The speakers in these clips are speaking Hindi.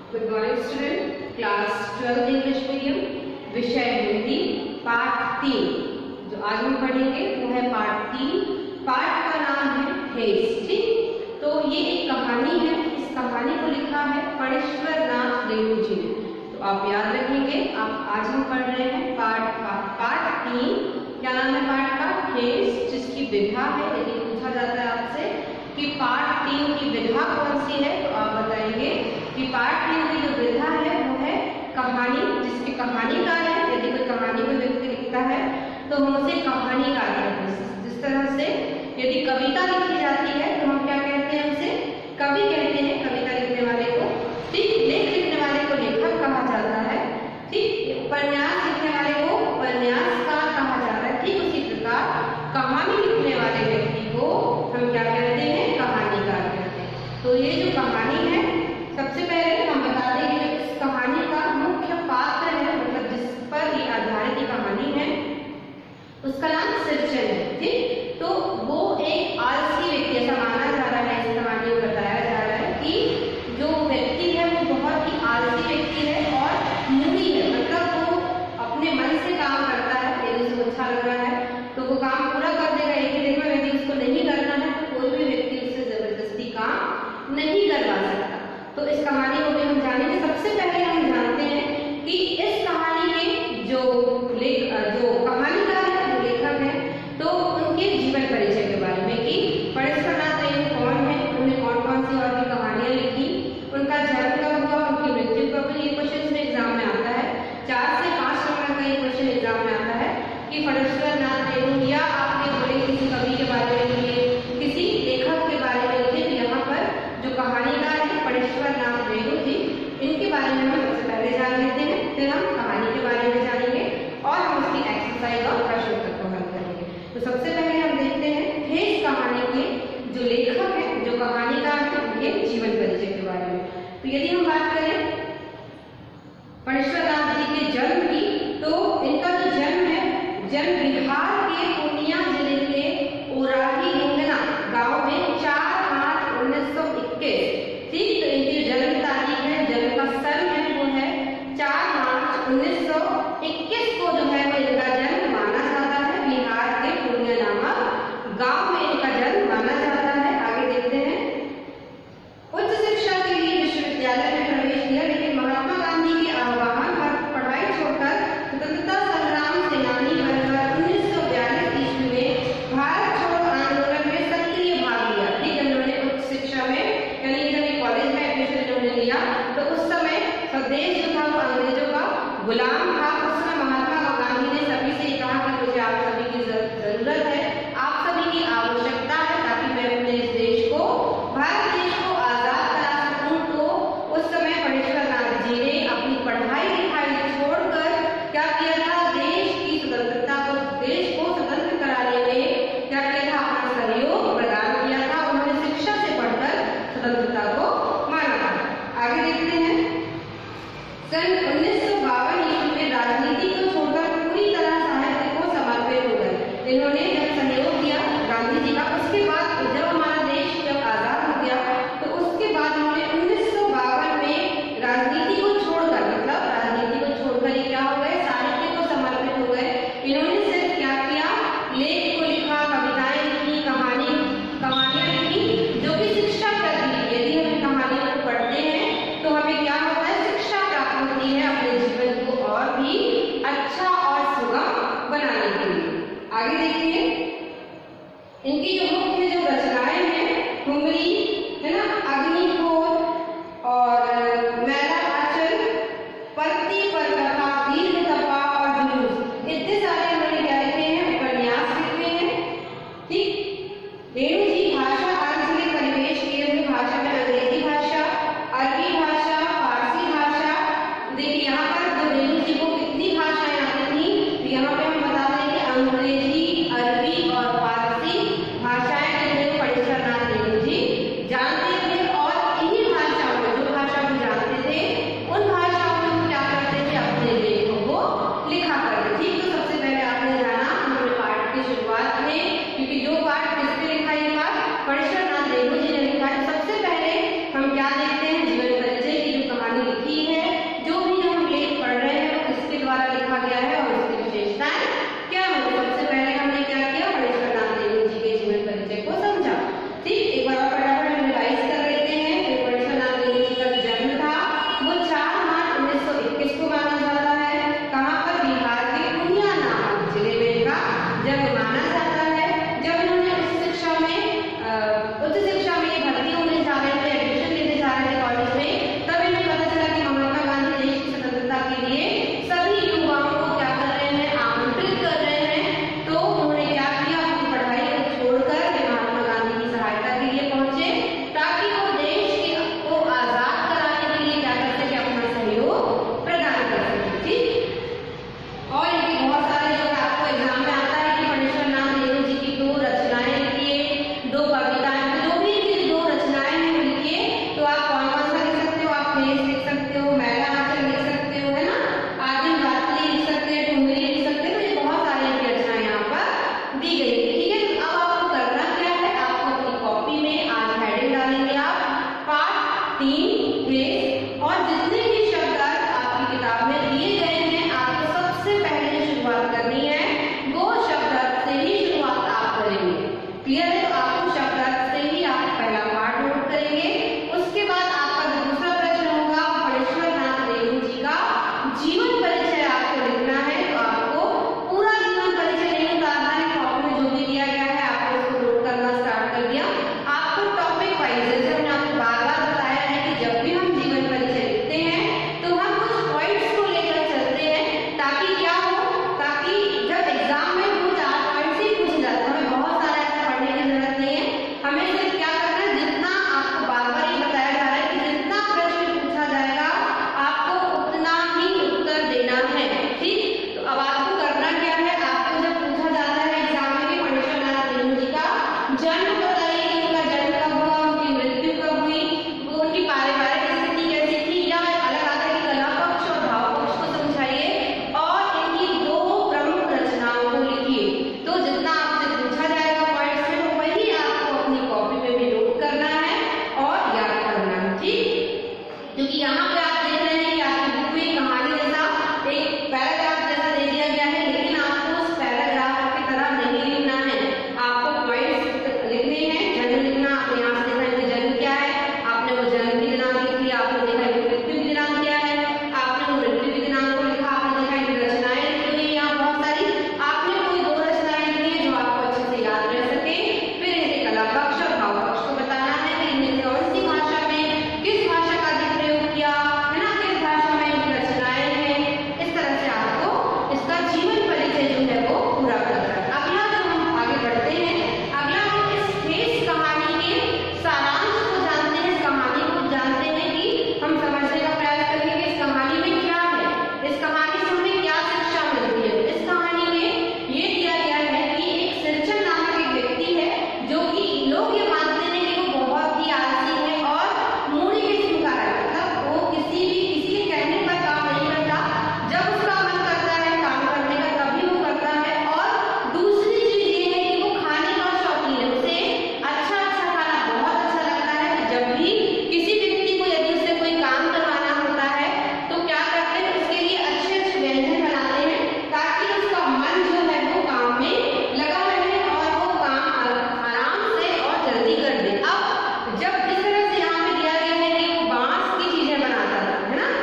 Good morning student, class 12 English medium, विषय हिंदी, पाठ 3। जो आज हम पढ़ेंगे वो है पाठ 3। पाठ का नाम है हेस। ठीक, तो ये एक कहानी है। इस कहानी को लिखा है फणीश्वर नाथ रेणु जी ने। तो आप याद रखेंगे, आप आज हम पढ़ रहे हैं पाठ 3। क्या नाम है पाठ का? हेस, जिसकी विधा है। यदि पूछा जाता है आपसे कि पाठ 3 की विधा कौन सी है, तो आप बताएंगे कि पाठ 3 की जो विधा है वो है कहानी, जिसके कहानीकार है। यदि कोई कहानी कोई व्यक्ति लिखता है तो हम उसे कहानीकार कहते हैं। जिस तरह से यदि कविता लिखी जाती है तो हम क्या कहते हैं? उसे कवि कहते हैं, कविता लिखने वाले को। ठीक, लेख लिखने वाले को लेखक कहा जाता है। ठीक, उपन्यास लिखने वाले को उपन्यासकार कहा जाता है। ठीक उसी प्रकार कहानी लिखने वाले व्यक्ति को हम क्या कहते हैं? कहानीकार कहते हैं। तो ये जो कहानी है, सबसे पहले हम बता दें कि इस कहानी का मुख्य पात्र है, मतलब जिस पर ये आधारित कहानी है, उसका नाम सिरचन है। ठीक, तो वो एक आलसी व्यक्ति, ऐसा माना जा रहा है, इस कहानी में बताया जा रहा है कि जो व्यक्ति है वो बहुत ही आलसी व्यक्ति है और मूढ़ी है। मतलब वो अपने मन से काम करता है, यदि उसको अच्छा लग रहा है तो वो काम पूरा कर देगा एक ही दिन में। यदि उसको नहीं करना है तो कोई भी व्यक्ति उससे जबरदस्ती काम नहीं करवा सकता। तो इस कहानी को भी हम जानेंगे। सबसे पहले हम जानते हैं कि इस कहानी के जो कहानीकार है, जो लेखक है, तो उनके जीवन परिचय के बारे में कि फणीश्वर नाथ रेणु कौन है, उन्होंने कौन कौन सी और भी कहानियां लिखी, उनका जन्म कब हुआ, उनकी मृत्यु कब हुई। ये क्वेश्चन में एग्जाम में आता है। 4 से 5 नंबर का ये क्वेश्चन एग्जाम में आता है कि फणीश्वर नाथ रेणु, या आपने बोले किसी कवि के बारे में लिखिए, किसी लेखक के बारे में लिखिए। तो यहाँ पर जो कहानीकार है फणीश्वर नाथ रेणु जी, इनके बारे में हम सबसे पहले जान लेते हैं, फिर हम कहानी के बारे में जानेंगे और हम उसकी एक्सरसाइज और प्रश्न उत्तर को हल करेंगे। तो सबसे पहले हम देखते हैं हेस कहानी के जो लेखक है, जो कहानीकार है, उनके जीवन परिचय के बारे में। तो यदि हम बात करें फणीश्वर नाथ जी के जन्म की, तो इनका जो जन्म है, जन्म बिहार के पूर्णिया जिले के ओराही लिंगना गांव में 4 मार्च 1921। ठीक, तो इनकी जन्म तारीख है, जन्म का सन है, वो है 4 मार्च 1921 को जो है वो इनका जन्म माना जाता है। बिहार के पूर्णिया नामक गांव में इनका जन्म माना जाता है। आगे देखते हैं। उच्च शिक्षा के लिए विश्वविद्यालय में प्रवेश किया, लेकिन महात्मा गांधी के आह्वान पर पढ़ाई छोड़कर स्वतंत्रता संग्राम सेनानी बनकर 1942 ईस्वी में भारत छोड़ो आंदोलन में सक्रिय भाग लिया। ठीक, इन्होंने उच्च शिक्षा में, यानी जब कॉलेज में एडमिशन इन्होंने लिया तो उस समय स्वदेश जो था वो अंग्रेजों का गुलाम था। उस समय महात्मा गांधी ने सभी से कहा कि मुझे आप सभी की जरूरत है, आप सभी की आवश्यकता है, ताकि मैं अपने इस देश को, भारत देश को आजाद करा सकूं। तो उस समय फणीश्वर नाथ जी ने अपनी पढ़ाई लिखाई छोड़कर क्या किया था? देश की स्वतंत्रता को, देश को स्वतंत्र कराने में क्या किया था? अपना सहयोग प्रदान किया था। उन्होंने शिक्षा से पढ़कर स्वतंत्रता को माना था। आगे देखते हैं। सन 1952 ईस्वी में उच्च शिक्षा में ये भर्ती होने जा रहे थे, एडमिशन लेने जा रहे थे कॉलेज में, तब इन्हें पता चला कि महात्मा गांधी देश की स्वतंत्रता के लिए सभी युवाओं को क्या कर रहे हैं, आमंत्रित कर रहे हैं। तो उन्होंने क्या किया, अपनी पढ़ाई को छोड़कर वे महात्मा गांधी की सहायता के लिए पहुंचे, ताकि वो देश को आजाद कराने के लिए क्या कर सके, अपना सहयोग प्रदान कर सके। ठीक, और इनके बहुत सारे जो आपको एग्जाम में आता है कि फणीश्वरनाथ नेहरू जी की 2 रचनाएं लिखिए, 2 कविताएं, जो भी इनकी 2 रचनाएं हैं लिखिए। तो आप कौन कौन सा लिख सकते हो, आप फेस लिख सकते हो, मैला आंचल लिख सकते हो, है ना, आदिम गाथली लिख सकते हैं, ठुमरी लिख सकते हो। तो ये बहुत सारी इनकी रचनाएं यहाँ पर दी गई है। ठीक है, अब आपको करना क्या है, आपको अपनी कॉपी में आज हेडिंग डालेंगे आप पार्ट 3 फेस, और जितने भी शब्द आपकी किताब में दिए गए हैं, आपको सबसे पहले जो शुरुआत करनी है वो शब्द से ही शुरुआत आप करेंगे। क्लियर है? तो आपको शब्द से ही आप पहला पार्ट नोट करेंगे। उसके बाद आपका जो दूसरा प्रश्न होगा, फणीश्वरनाथ नेहरू जी का जीवन परिचय आपको लिखना है। तो आपको पूरा जीवन परिचय नहीं उतारना है, कॉपी में जो भी दिया गया है आपको उसको नोट करना स्टार्ट कर दिया। आपको टॉपिक वाइज, जैसे हमने आपको बार बार बताया है कि जब भी हम जीवन परिचय लिखते हैं तो हम कुछ पॉइंट्स को लेकर चलते हैं, ताकि क्या हो, ताकि जब एग्जाम में वो 4 पॉइंट से पूछ जाता है, हमें बहुत सारा ऐसा पढ़ने की जरूरत नहीं है। हमें सिर्फ क्या करना है, जितना आपको बार बार ये बताया जा रहा है कि जितना प्रश्न पूछा जाएगा आपको उतना ही उत्तर देना है। ठीक, तो अब आपको करना क्या है, आपको जब पूछा जाता है एग्जाम में कि फणीश्वरनाथ नेहरू जी का जन्म बताइए, कि उनका जन्म कब हुआ, उनकी मृत्यु कब हुई, वो उनकी पारिवारिक स्थिति कैसी थी, या अलग आता है कि कला पक्ष और भाव पक्ष को समझाइए, और इनकी 2 प्रमुख रचनाओं को लिखिए। तो जितना आपसे पूछा जाएगा पॉइंट्स में, तो वही आपको अपनी कॉपी में भी नोट करना है और याद करना है। ठीक, क्योंकि यहाँ पे आप देख रहे हैं कि आपकी बुक में कहानी जैसा एक पैराग्राफ जैसा दे दिया गया है, लेकिन आपको उस पैराग्राफ की तरह नहीं लिखना है, आपको पॉइंट्स लिखने हैं। जन्म लिखना, आपने यहाँ से देखा इनका जन्म क्या है, आपने वो जन्म की दिनांक लिख लिया, आपने देखा इनकी मृत्यु की दिनांक क्या है, आपने वो मृत्यु की दिनांक को लिखा, आपने देखा इनकी रचनाएं लिखी हुई है यहाँ बहुत सारी, आपने कोई 2 रचनाएं लिखी है जो आपको अच्छे से याद रह सके। फिर इनके कला पक्ष और भाव पक्ष को बताना है कि इनमें कौन सी भाषा में किस भाषा का अधिक प्रयोग किया है ना, किस भाषा में इनकी रचनाएं हैं। इस तरह से आपको इसका जीवन परिचय जो है वो पूरा करना है। अगला जो हम आगे बढ़ते हैं, अगला हम इस फेस कहानी के सारांश को जानते हैं, इस कहानी को जानते हैं कि हम समझने का प्रयास करेंगे कि इस कहानी में क्या है, इस कहानी से हमें क्या शिक्षा मिलती है। इस कहानी में ये दिया गया है कि एक सिरचन नामक एक व्यक्ति है, जो कि लोग ये मानते हैं कि वो बहुत ही आलसी है और मूढ़ी किस्म का है, मतलब वो किसी के कहने पर काम नहीं करता, जब उसका मन करता है काम करने का तभी वो करता है। और दूसरी चीज ये है कि वो खाने का शौकीन है, उसे अच्छा अच्छा खाना बहुत अच्छा लगता है। तो जब भी किसी व्यक्ति को यदि उससे कोई काम करवाना होता है तो क्या करते हैं, उसके लिए अच्छे अच्छे व्यंजन बनाते हैं, ताकि उसका मन जो है वो काम में लगा रहे और वो काम आराम से और जल्दी कर दे। अब जब जिस तरह से यहाँ पे दिया गया है कि वो बांस की चीजें बनाता था, है ना,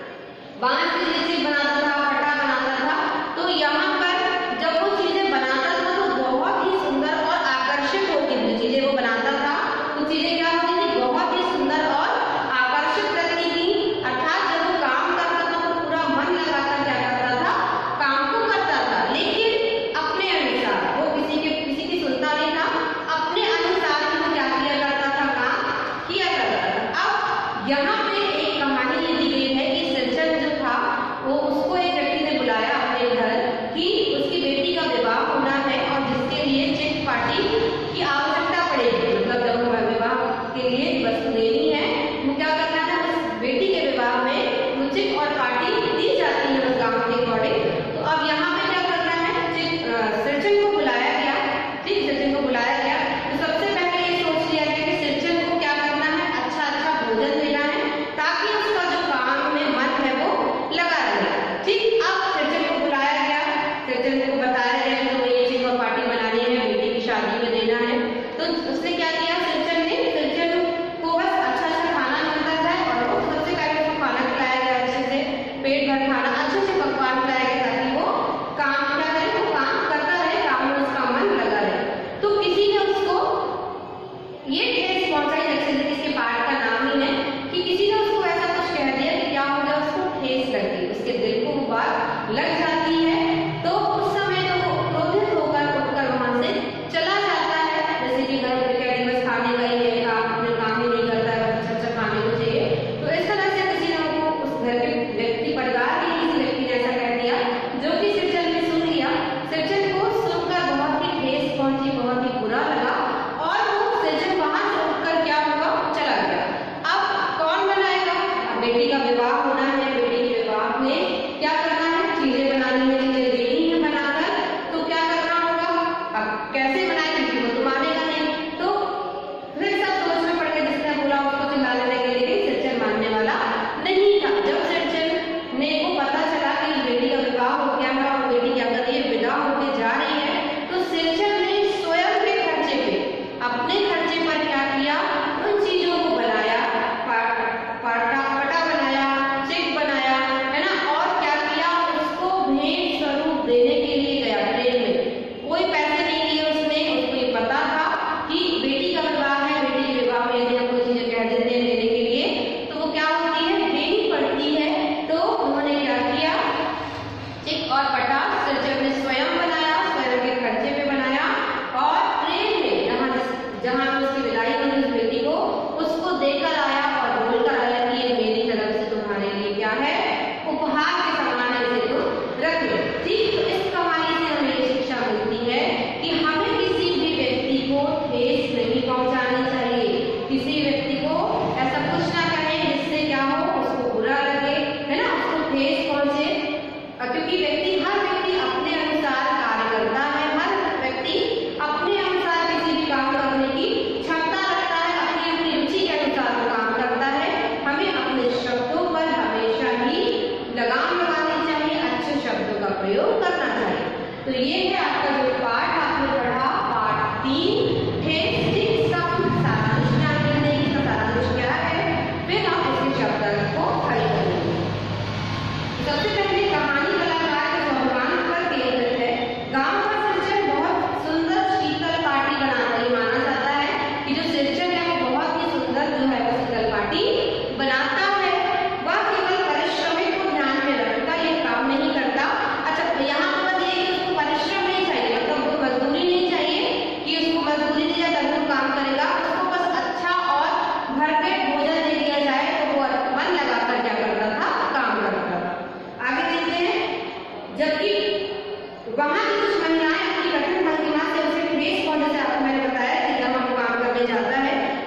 बांस की चीजें बनाता था, फटा बनाता था, तो यहाँ पर जब वो चीजें बनाता था तो बहुत ही सुंदर और आकर्षक होती थी चीजें वो बनाता था। तो चीजें क्या होती थी, बहुत ही सुंदर और आकर्षक लगती थी। अर्थात जब वो काम करता था तो पूरा मन लगाकर क्या करता था, काम को करता था, लेकिन अपने अनुसार, वो किसी की सुनता नहीं था, अपने अनुसार वो क्या किया करता था, काम किया करता था। अब यहाँ पे एक कहानी ये दी गई है कि सिरचन जो था वो, उसको एक व्यक्ति ने बुलाया अपने घर कि उसकी बेटी का विवाह होना है और जिसके लिए चिट पार्टी की आवश्यकता पड़ेगी, मतलब जब हमें विवाह के लिए वस्तु देनी है, वो क्या करना है, उस बेटी के विवाह में वो चिट और पार्टी दी जाती है उस गाँव के अकॉर्डिंग। तो अब यहाँ पे क्या करना है, सिरचन को बुलाया गया। ठीक, सिरचन को बुलाया गया तो सबसे पहले ये सोच लिया गया कि सिरचन को क्या करना है, अच्छा अच्छा भोजन देना है,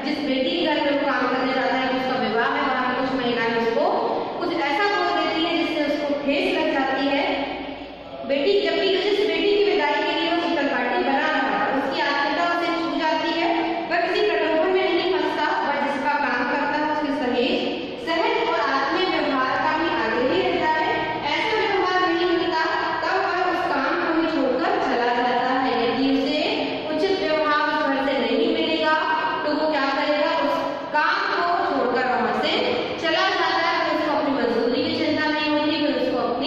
जिस बेटी के घर में वो काम करने जाता है, उसका विवाह है, वहां पर कुछ महिलाएं उसको कुछ ऐसा बोल देती है जिससे उसको ठेस लग जाती है। बेटी जबकि जिस बेटी की विदाई के लिए वो शीतल पार्टी बना रहा था, उसकी आत्मीयता उसे छू जाती है। वह किसी प्रलोभन में नहीं फंसता, वह जिसका काम करता है उसके सहज और आत्मीय व्यवहार का ही आगे ही रहता है। ऐसा व्यवहार नहीं मिलता तब वह उस काम को ही छोड़कर चला जाता है। यदि उसे उचित व्यवहार उस घर से नहीं मिलेगा तो वो क्या करेगा, उस काम को छोड़कर वहां से चला जाता है। फिर उसको अपनी मजदूरी की चिंता नहीं होती, फिर उसको अपनी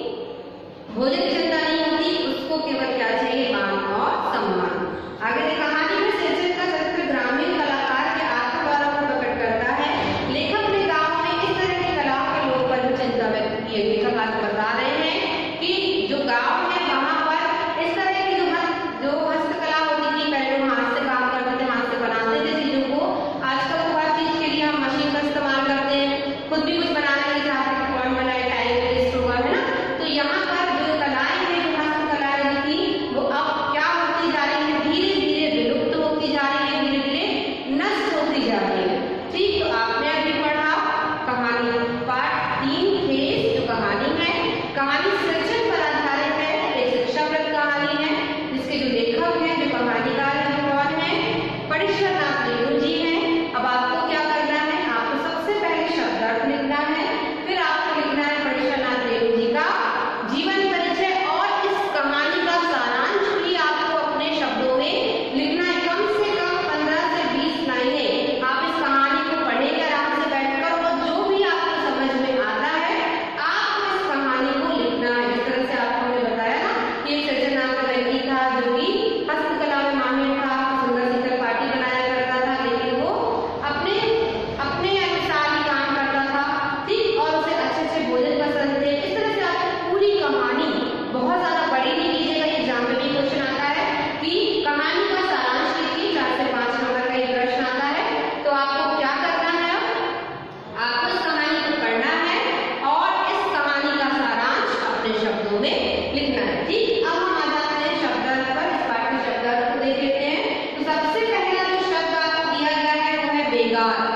भोजन की चिंता नहीं होती, उसको केवल क्या चाहिए, मान और सम्मान। आगे की कहानी में शेरचंद का चरित्र ग्रामीण कलाकार के आत्मगौरव को प्रकट करता है। लेखक ने गांव में इस तरह की कला के लोग पर भी चिंता व्यक्त की है। लेखक आज बता रहे हैं कि जो गांव है वहां पर इस तरह की जो हस्तकला होती थी, पहले लोग हाथ से काम करते थे, हाथ से बनाते थे चीजों को। आजकल तो हर चीज के लिए हम मशीन का इस्तेमाल करते हैं, खुद भी कुछ बनाने के चाहते हैं, कौन बनाए, टाइम वेस्ट होगा, है ना। तो यहाँ पर जो कलाएं हैं, जो हस्तकलाएं थी, वो अब क्या होती जा रही है, धीरे धीरे विलुप्त होती जा रही है, धीरे धीरे नष्ट होती जा रही है। ठीक, तो आपने अभी पढ़ा कहानी पाठ 3 ठेस, जो कहानी है, कहानी सृजन पर आधारित है, एक शिक्षाप्रद कहानी है, जिसके जो लेखक हैं, जो कहानीकार हैं, वो कौन है, परीक्षरनाथ रेणु जी हैं। अब आपको क्या करना है, आपको सबसे पहले शब्दार्थ लिखना है, फिर आपको लिखना है परीक्षरनाथ रेणु जी का जीवन परिचय, और इस कहानी का सारांश भी आपको अपने शब्दों में लिखना है। कम से कम 15 से 20 लाइनें आप इस कहानी को पढ़ेंगे आराम से बैठकर, और जो भी आपको समझ में आता है आपको इस कहानी को लिखना है। जिस तरह से आपको हमने बताया ना कि एक सज्जन नाम का व्यक्ति था जो कि हस्तकला में माहिर था, सुंदर शीतल पार्टी बनाया करता था, लेकिन वो अपने अनुसार ही काम करता था, ठीक, और उसे अच्छे अच्छे भोजन पसंद थे। इस तरह से आपको पूरी कहानी, बहुत ज्यादा बड़ी नहीं कीजिएगा, एग्जाम में भी क्वेश्चन आता है कि कहानी का सारांश लिखिए, 4 से 5 नंबर का एक प्रश्न आता है। तो आपको क्या करना है, अब आपको इस कहानी को पढ़ना है और इस कहानी का सारांश अपने शब्दों में लिखना है। ठीक, अब हम आ जाते हैं शब्दार्थ पर। इस पाठ के शब्दार्थ को देख लेते हैं। तो सबसे पहला जो शब्द आपको दिया गया है वो है बेगार।